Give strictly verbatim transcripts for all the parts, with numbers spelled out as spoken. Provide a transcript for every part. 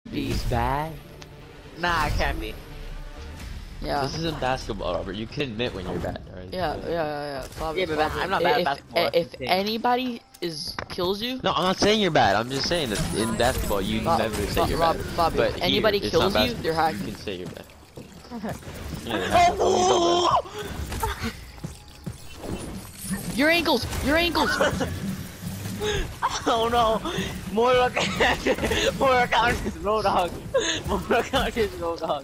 He's bad. Nah, I can't be. Yeah. This isn't basketball, Robert. You can admit when you're bad, right? Yeah, yeah, yeah, yeah. Bobby, Yeah, but Bobby. I'm not bad at if, basketball, If, that's if the thing. anybody is kills you, No, I'm not saying you're bad. I'm just saying that in basketball you Bob, never say Bob, you're Rob, bad. Bobby, But if anybody here, it's not kills you, basketball. they're hacking. You can say you're bad. Yeah, oh! Your ankles! Your ankles! Oh no! More look more account is Roadhog. More account is Roadhog.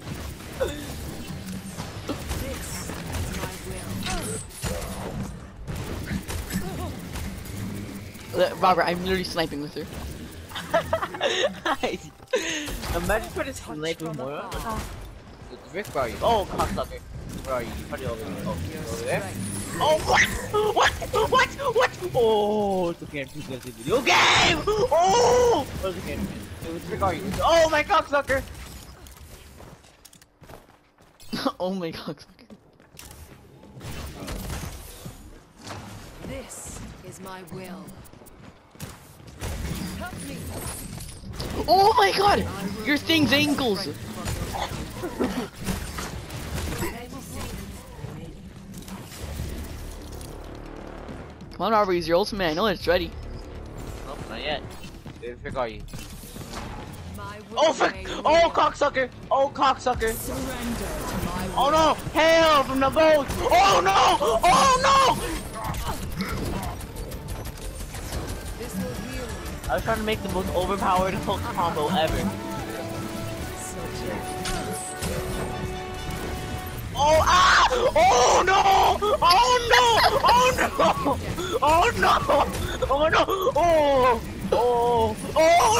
Robert, I'm literally sniping with her. Imagine putting snipe with Moira. Rick, where are you? Oh, cocksucker. Where are you? You're probably over there. Oh, you're over there? Oh, what? What? What? What? Oh, it's okay. I'm just gonna see the video game! Oh! Oh, it's okay. Which Rick are you? Oh, my cocksucker! Oh my god. This is my will. Oh my god! Your thing's ankles! Come on, Robert, use your ultimate. I know it's ready. Nope, not yet. Where the frick are you? My Oh, frick! Oh, cocksucker! Oh, cocksucker! Oh no! Hail from the boat! Oh no! Oh no! I was trying to make the most overpowered hook combo ever. Oh ah! Oh no! Oh no! Oh no! Oh no! Oh no! Oh! Oh! Oh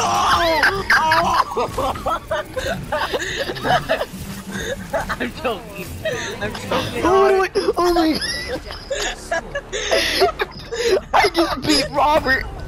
no! Oh! I'm joking. I'm joking. Oh my, oh my I just beat Robert!